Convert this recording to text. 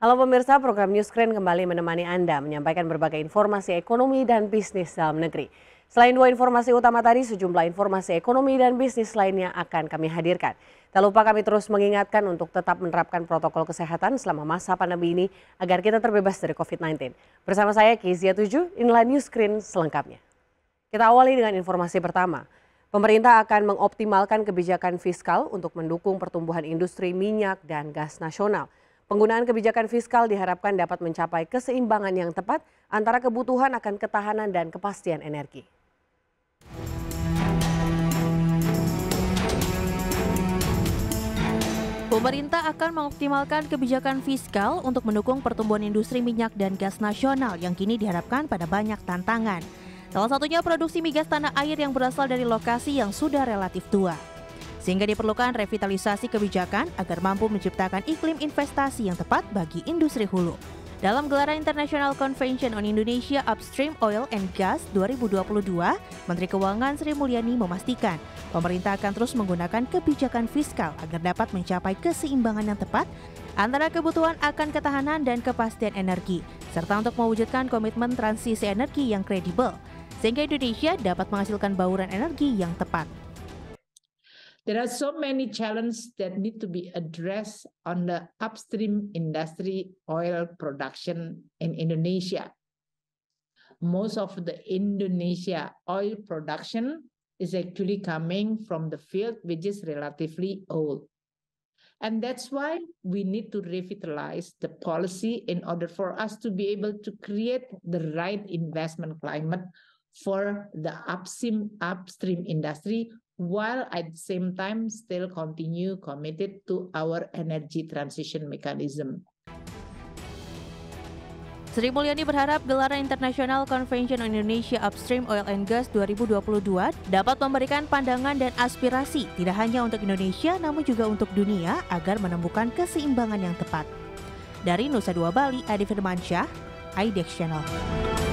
Halo pemirsa, program Newscreen kembali menemani Anda menyampaikan berbagai informasi ekonomi dan bisnis dalam negeri. Selain dua informasi utama tadi, sejumlah informasi ekonomi dan bisnis lainnya akan kami hadirkan. Tak lupa kami terus mengingatkan untuk tetap menerapkan protokol kesehatan selama masa pandemi ini agar kita terbebas dari COVID-19. Bersama saya Kezia 7, inilah Newscreen selengkapnya. Kita awali dengan informasi pertama. Pemerintah akan mengoptimalkan kebijakan fiskal untuk mendukung pertumbuhan industri minyak dan gas nasional. Penggunaan kebijakan fiskal diharapkan dapat mencapai keseimbangan yang tepat antara kebutuhan akan ketahanan dan kepastian energi. Pemerintah akan mengoptimalkan kebijakan fiskal untuk mendukung pertumbuhan industri minyak dan gas nasional yang kini dihadapkan pada banyak tantangan. Salah satunya produksi migas tanah air yang berasal dari lokasi yang sudah relatif tua. Sehingga diperlukan revitalisasi kebijakan agar mampu menciptakan iklim investasi yang tepat bagi industri hulu. Dalam gelaran International Convention on Indonesia Upstream Oil and Gas 2022, Menteri Keuangan Sri Mulyani memastikan pemerintah akan terus menggunakan kebijakan fiskal agar dapat mencapai keseimbangan yang tepat antara kebutuhan akan ketahanan dan kepastian energi, serta untuk mewujudkan komitmen transisi energi yang kredibel, sehingga Indonesia dapat menghasilkan bauran energi yang tepat. There are so many challenges that need to be addressed on the upstream industry oil production in Indonesia. Most of the Indonesia oil production is actually coming from the field which is relatively old. And that's why we need to revitalize the policy in order for us to be able to create the right investment climate for the upstream industry, while at the same time still continue committed to our energy transition mechanism. Sri Mulyani berharap gelaran International Convention on Indonesia Upstream Oil and Gas 2022 dapat memberikan pandangan dan aspirasi tidak hanya untuk Indonesia namun juga untuk dunia agar menemukan keseimbangan yang tepat. Dari Nusa Dua Bali, Adi Firmansyah, IDX Channel.